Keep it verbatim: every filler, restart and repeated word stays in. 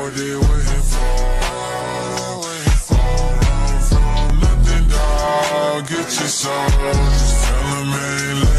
what they waiting for. Run from nothing, dog. Get your soul. Just tell them ain't